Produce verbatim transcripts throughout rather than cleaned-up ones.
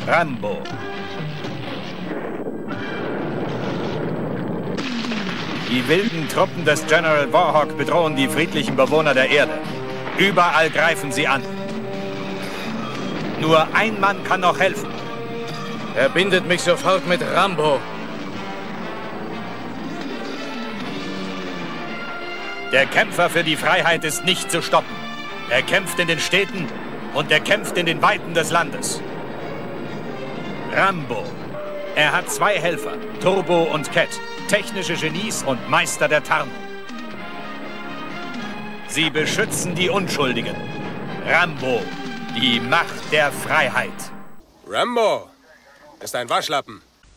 Rambo. Die wilden Truppen des General Warhawk bedrohen die friedlichen Bewohner der Erde. Überall greifen sie an. Nur ein Mann kann noch helfen. Verbindet mich sofort mit Rambo. Der Kämpfer für die Freiheit ist nicht zu stoppen. Er kämpft in den Städten und er kämpft in den Weiten des Landes. Rambo. Er hat zwei Helfer, Turbo und Cat, technische Genies und Meister der Tarnung. Sie beschützen die Unschuldigen. Rambo, die Macht der Freiheit. Rambo ist ein Waschlappen.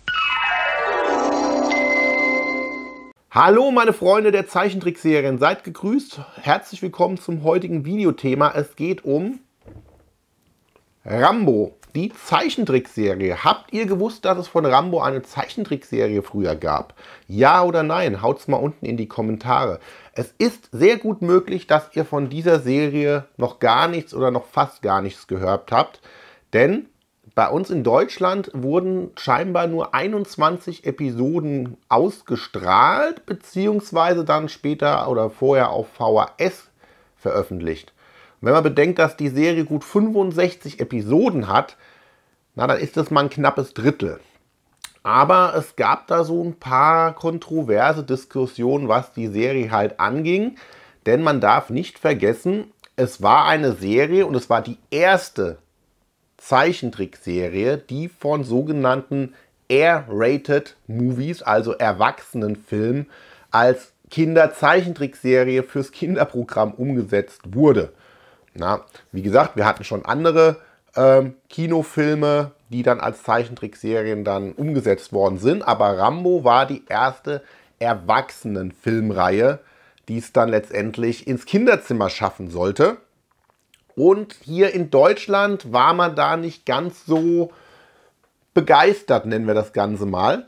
Hallo meine Freunde der Zeichentrickserien, seid gegrüßt. Herzlich willkommen zum heutigen Videothema. Es geht um Rambo, die Zeichentrickserie. Habt ihr gewusst, dass es von Rambo eine Zeichentrickserie früher gab? Ja oder nein? Haut's mal unten in die Kommentare. Es ist sehr gut möglich, dass ihr von dieser Serie noch gar nichts oder noch fast gar nichts gehört habt. Denn bei uns in Deutschland wurden scheinbar nur einundzwanzig Episoden ausgestrahlt, beziehungsweise dann später oder vorher auf V H S veröffentlicht. Und wenn man bedenkt, dass die Serie gut fünfundsechzig Episoden hat, na, dann ist das mal ein knappes Drittel. Aber es gab da so ein paar kontroverse Diskussionen, was die Serie halt anging. Denn man darf nicht vergessen, es war eine Serie und es war die erste Zeichentrickserie, die von sogenannten R-Rated Movies, also Erwachsenenfilmen, als Kinderzeichentrickserie fürs Kinderprogramm umgesetzt wurde. Na, wie gesagt, wir hatten schon andere ähm, Kinofilme, die dann als Zeichentrickserien dann umgesetzt worden sind, aber Rambo war die erste Erwachsenenfilmreihe, die es dann letztendlich ins Kinderzimmer schaffen sollte. Und hier in Deutschland war man da nicht ganz so begeistert, nennen wir das Ganze mal.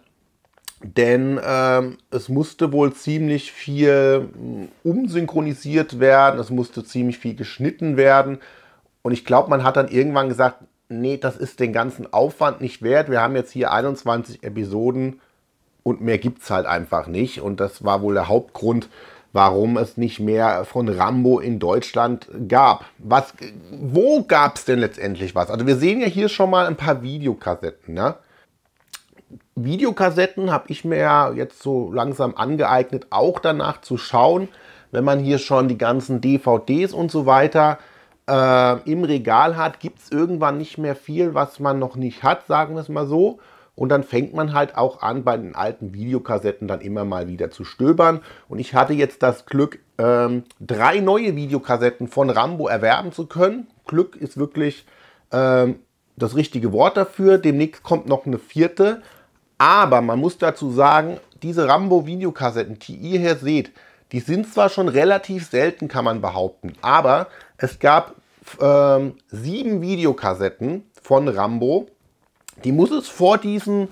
Denn ähm, es musste wohl ziemlich viel umsynchronisiert werden, es musste ziemlich viel geschnitten werden. Und ich glaube, man hat dann irgendwann gesagt, nee, das ist den ganzen Aufwand nicht wert. Wir haben jetzt hier einundzwanzig Episoden und mehr gibt es halt einfach nicht. Und das war wohl der Hauptgrund, warum es nicht mehr von Rambo in Deutschland gab. Was, wo gab es denn letztendlich was? Also wir sehen ja hier schon mal ein paar Videokassetten. Ne? Videokassetten habe ich mir ja jetzt so langsam angeeignet, auch danach zu schauen, wenn man hier schon die ganzen D V Ds und so weiter äh, im Regal hat, gibt es irgendwann nicht mehr viel, was man noch nicht hat, sagen wir es mal so. Und dann fängt man halt auch an, bei den alten Videokassetten dann immer mal wieder zu stöbern. Und ich hatte jetzt das Glück, ähm, drei neue Videokassetten von Rambo erwerben zu können. Glück ist wirklich ähm, das richtige Wort dafür. Demnächst kommt noch eine vierte. Aber man muss dazu sagen, diese Rambo-Videokassetten, die ihr hier seht, die sind zwar schon relativ selten, kann man behaupten. Aber es gab ähm, sieben Videokassetten von Rambo. Die muss es vor diesen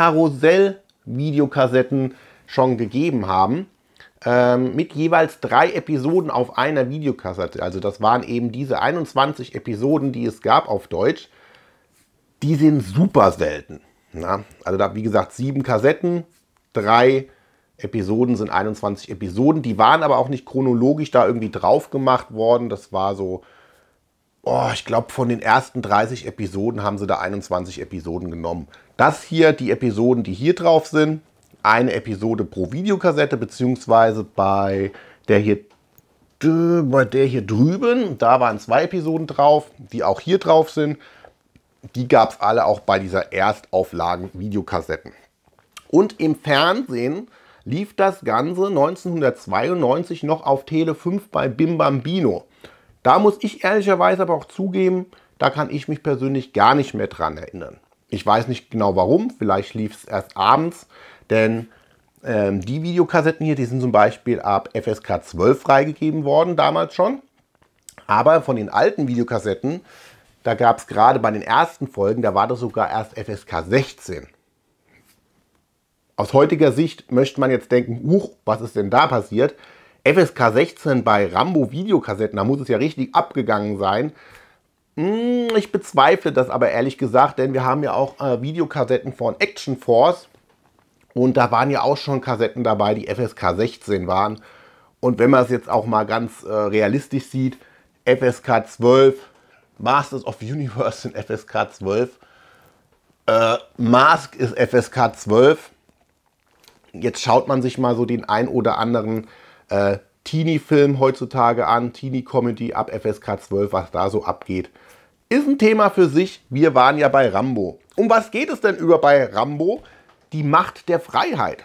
Karussell-Videokassetten schon gegeben haben, ähm, mit jeweils drei Episoden auf einer Videokassette. Also das waren eben diese einundzwanzig Episoden, die es gab auf Deutsch. Die sind super selten. Na? Also da, wie gesagt, sieben Kassetten, drei Episoden sind einundzwanzig Episoden. Die waren aber auch nicht chronologisch da irgendwie drauf gemacht worden. Das war so... Oh, ich glaube, von den ersten dreißig Episoden haben sie da einundzwanzig Episoden genommen. Das hier, die Episoden, die hier drauf sind, eine Episode pro Videokassette, beziehungsweise bei der hier, bei der hier drüben, da waren zwei Episoden drauf, die auch hier drauf sind. Die gab es alle auch bei dieser Erstauflagen-Videokassetten. Und im Fernsehen lief das Ganze neunzehnhundertzweiundneunzig noch auf Tele fünf bei Bim Bambino. Da muss ich ehrlicherweise aber auch zugeben, da kann ich mich persönlich gar nicht mehr dran erinnern. Ich weiß nicht genau warum, vielleicht lief es erst abends, denn ähm, die Videokassetten hier, die sind zum Beispiel ab F S K zwölf freigegeben worden, damals schon. Aber von den alten Videokassetten, da gab es gerade bei den ersten Folgen, da war das sogar erst F S K sechzehn. Aus heutiger Sicht möchte man jetzt denken, huch, was ist denn da passiert? F S K sechzehn bei Rambo Videokassetten, da muss es ja richtig abgegangen sein. Ich bezweifle das aber ehrlich gesagt, denn wir haben ja auch äh, Videokassetten von Action Force und da waren ja auch schon Kassetten dabei, die F S K sechzehn waren. Und wenn man es jetzt auch mal ganz äh, realistisch sieht, F S K zwölf, Masters of the Universe sind F S K zwölf, äh, Mask ist F S K zwölf. Jetzt schaut man sich mal so den ein oder anderen äh, Teenie-Film heutzutage an, Teenie-Comedy ab F S K zwölf, was da so abgeht. Ist ein Thema für sich. Wir waren ja bei Rambo. Um was geht es denn über bei Rambo? Die Macht der Freiheit.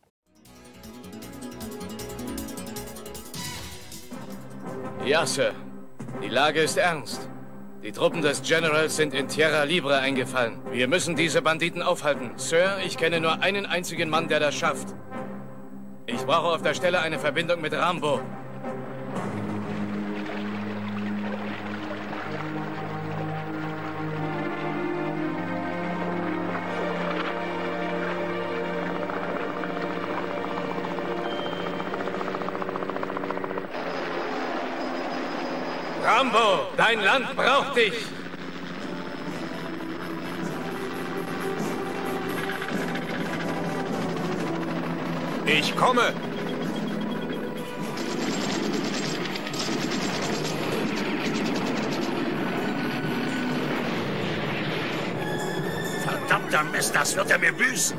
Ja, Sir. Die Lage ist ernst. Die Truppen des Generals sind in Tierra Libre eingefallen. Wir müssen diese Banditen aufhalten. Sir, ich kenne nur einen einzigen Mann, der das schafft. Ich brauche auf der Stelle eine Verbindung mit Rambo. Rambo, dein Land braucht dich! Ich komme! Verdammter Mist, das wird er mir büßen!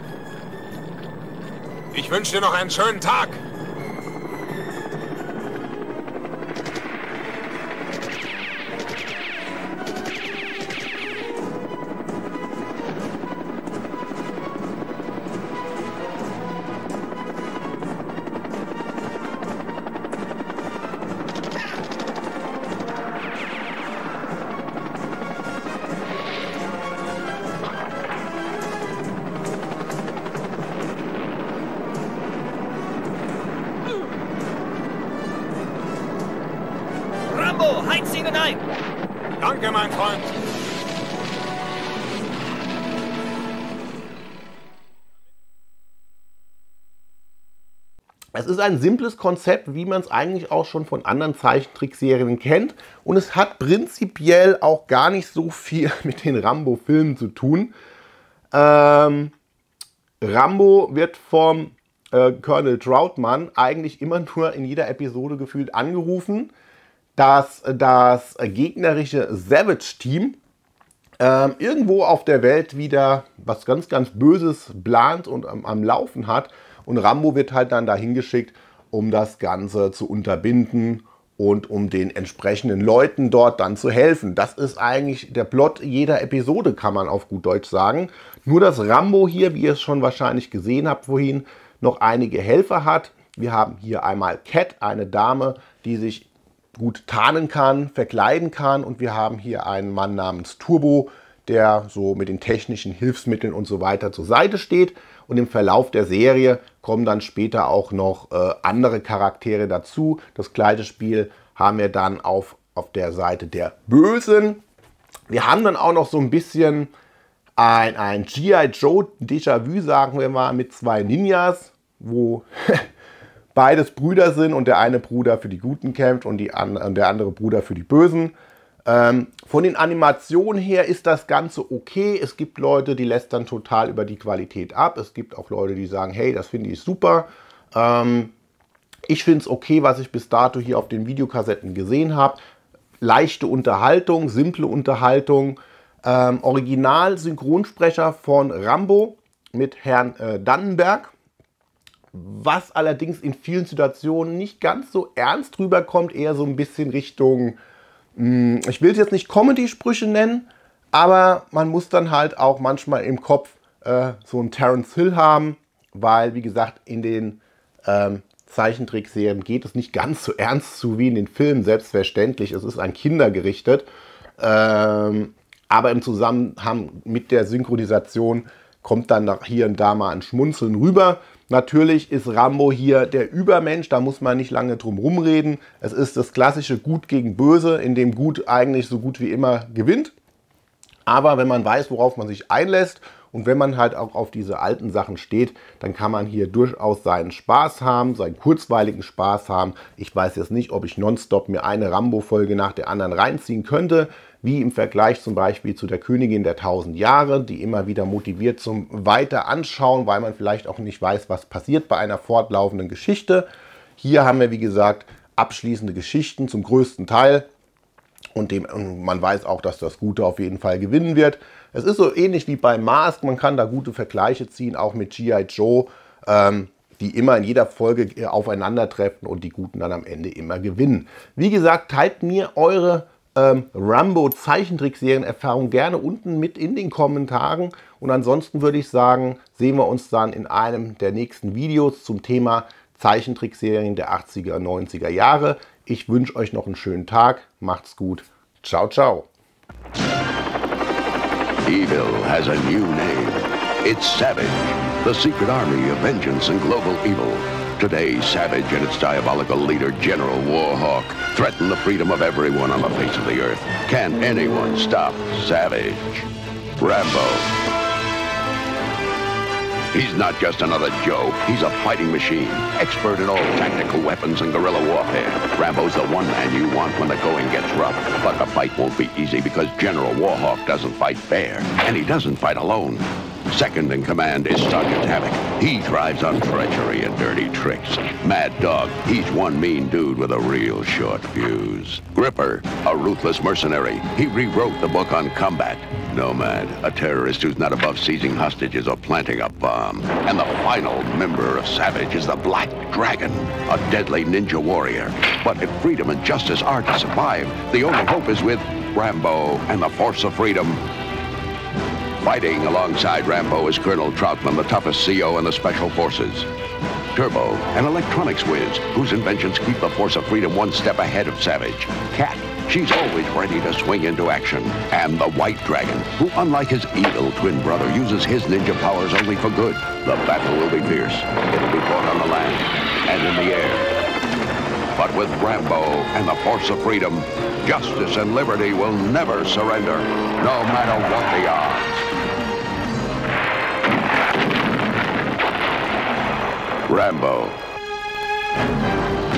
Ich wünsche dir noch einen schönen Tag! Rambo, heiz ihn hinein! Danke, mein Freund! Es ist ein simples Konzept, wie man es eigentlich auch schon von anderen Zeichentrickserien kennt. Und es hat prinzipiell auch gar nicht so viel mit den Rambo-Filmen zu tun. Ähm, Rambo wird vom äh, Colonel Troutman eigentlich immer nur in jeder Episode gefühlt angerufen, dass das gegnerische Savage-Team äh, irgendwo auf der Welt wieder was ganz, ganz Böses plant und am, am Laufen hat. Und Rambo wird halt dann dahin geschickt, um das Ganze zu unterbinden und um den entsprechenden Leuten dort dann zu helfen. Das ist eigentlich der Plot jeder Episode, kann man auf gut Deutsch sagen. Nur dass Rambo hier, wie ihr es schon wahrscheinlich gesehen habt vorhin, noch einige Helfer hat. Wir haben hier einmal Cat, eine Dame, die sich gut tarnen kann, verkleiden kann. Und wir haben hier einen Mann namens Turbo, der so mit den technischen Hilfsmitteln und so weiter zur Seite steht. Und im Verlauf der Serie kommen dann später auch noch äh, andere Charaktere dazu. Das gleiche Spiel haben wir dann auf, auf der Seite der Bösen. Wir haben dann auch noch so ein bisschen ein, ein G I Joe Déjà-vu, sagen wir mal, mit zwei Ninjas, wo beides Brüder sind und der eine Bruder für die Guten kämpft und, die an, und der andere Bruder für die Bösen. Ähm, von den Animationen her ist das Ganze okay. Es gibt Leute, die lästern total über die Qualität ab. Es gibt auch Leute, die sagen, hey, das finde ich super. Ähm, ich finde es okay, was ich bis dato hier auf den Videokassetten gesehen habe. Leichte Unterhaltung, simple Unterhaltung. Ähm, Original-Synchronsprecher von Rambo mit Herrn äh, Dannenberg. Was allerdings in vielen Situationen nicht ganz so ernst rüberkommt, eher so ein bisschen Richtung, ich will es jetzt nicht Comedy-Sprüche nennen, aber man muss dann halt auch manchmal im Kopf äh, so einen Terence Hill haben, weil, wie gesagt, in den ähm, Zeichentrickserien geht es nicht ganz so ernst zu wie in den Filmen, selbstverständlich. Es ist an Kinder gerichtet, ähm, aber im Zusammenhang mit der Synchronisation kommt dann hier und da mal ein Schmunzeln rüber. Natürlich ist Rambo hier der Übermensch, da muss man nicht lange drum rumreden. Es ist das klassische Gut gegen Böse, in dem Gut eigentlich so gut wie immer gewinnt. Aber wenn man weiß, worauf man sich einlässt und wenn man halt auch auf diese alten Sachen steht, dann kann man hier durchaus seinen Spaß haben, seinen kurzweiligen Spaß haben. Ich weiß jetzt nicht, ob ich nonstop mir eine Rambo-Folge nach der anderen reinziehen könnte. wie im Vergleich zum Beispiel zu der Königin der tausend Jahre, die immer wieder motiviert zum Weiter anschauen, weil man vielleicht auch nicht weiß, was passiert bei einer fortlaufenden Geschichte. Hier haben wir, wie gesagt, abschließende Geschichten zum größten Teil und, dem, und man weiß auch, dass das Gute auf jeden Fall gewinnen wird. Es ist so ähnlich wie bei Mask, man kann da gute Vergleiche ziehen, auch mit G I Joe, ähm, die immer in jeder Folge aufeinandertreffen und die Guten dann am Ende immer gewinnen. Wie gesagt, teilt mir eure ähm, Rambo-Zeichentrickserien-Erfahrung gerne unten mit in den Kommentaren. Und ansonsten würde ich sagen, sehen wir uns dann in einem der nächsten Videos zum Thema Zeichentrickserien der achtziger und neunziger Jahre. Ich wünsche euch noch einen schönen Tag. Macht's gut. Ciao, ciao. Evil has a new name. It's Savage, the secret army of vengeance and global evil. Today, Savage and its diabolical leader, General Warhawk, threaten the freedom of everyone on the face of the earth. Can anyone stop Savage? Rambo. He's not just another Joe. He's a fighting machine, expert in all tactical weapons and guerrilla warfare. Rambo's the one man you want when the going gets rough. But the fight won't be easy because General Warhawk doesn't fight fair, and he doesn't fight alone. Second in command is Sergeant Havoc. He thrives on treachery and dirty tricks. Mad Dog, he's one mean dude with a real short fuse. Gripper, a ruthless mercenary. He rewrote the book on combat. Nomad, a terrorist who's not above seizing hostages or planting a bomb. And the final member of Savage is the Black Dragon, a deadly ninja warrior. But if freedom and justice are to survive, the only hope is with Rambo and the Force of Freedom. Fighting alongside Rambo is Colonel Troutman, the toughest C O in the Special Forces. Turbo, an electronics whiz, whose inventions keep the Force of Freedom one step ahead of Savage. Cat, she's always ready to swing into action. And the White Dragon, who, unlike his evil twin brother, uses his ninja powers only for good. The battle will be fierce. It'll be fought on the land and in the air. But with Rambo and the Force of Freedom, justice and liberty will never surrender, no matter what the odds. Rambo.